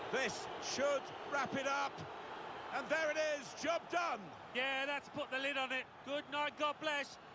This should wrap it up. And there it is, job done. Yeah, that's put the lid on it. Good night, God bless.